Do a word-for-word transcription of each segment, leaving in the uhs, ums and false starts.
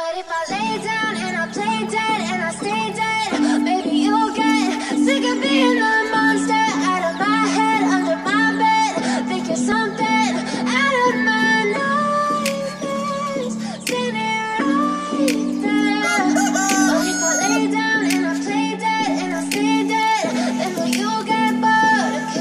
But if I lay down and I play dead and I stay dead, maybe you'll get sick of being the monster out of my head, under my bed, thinking something out of my nightmares, standing right there. But if I lay down and I play dead and I stay dead, then will you get bored of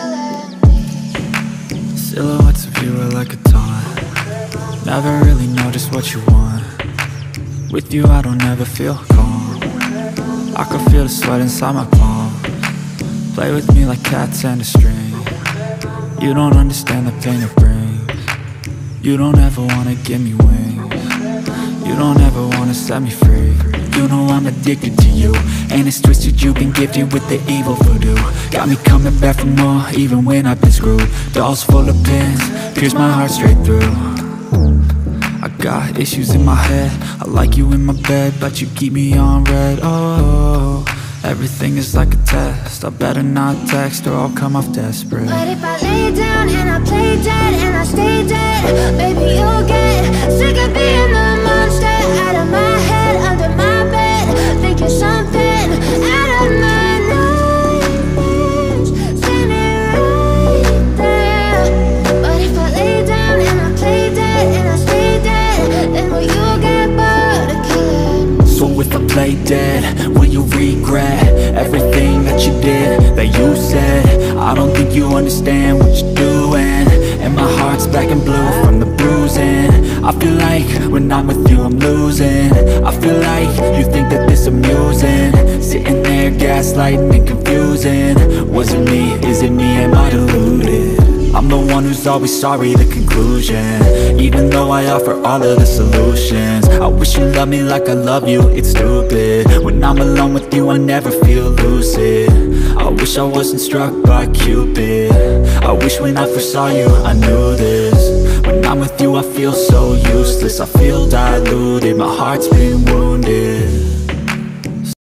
killing me? Silhouettes of you are like a taunt. Never really know just what you want. With you I don't ever feel calm. I can feel the sweat inside my palm. Play with me like cats and a string. You don't understand the pain it brings. You don't ever wanna give me wings. You don't ever wanna set me free. You know I'm addicted to you, and it's twisted, you've been gifted with the evil voodoo. Got me coming back for more, even when I've been screwed. Dolls full of pins, pierce my heart straight through. I got issues in my head, I like you in my bed, but you keep me on red. Oh, everything is like a test, I better not text or I'll come off desperate. But if I lay down and I play dead and I stay dead, maybe you'll get sick of being the monster out of my head, under my bed, thinking something out of my nightmares, standing right there. But if I lay down and I play dead and I stay dead, then will you get bored of killing me? So if I play dead, will you regret everything that you did, that you said? I don't think you understand what you're doing, and my heart's black and blue from the bruising. I feel like when I'm with you I'm losing. I feel like you think that this amusing, sitting there gaslighting and confusing. Was it me? Is it me? Am I deluded? I'm the one who's always sorry, the conclusion, even though I offer all of the solutions. I wish you loved me like I love you, it's stupid. When I'm alone with you I never feel lucid. I wish I wasn't struck by Cupid. I wish when I first saw you I knew this. When I'm with you I feel so useless, I feel diluted, my heart's been wounded.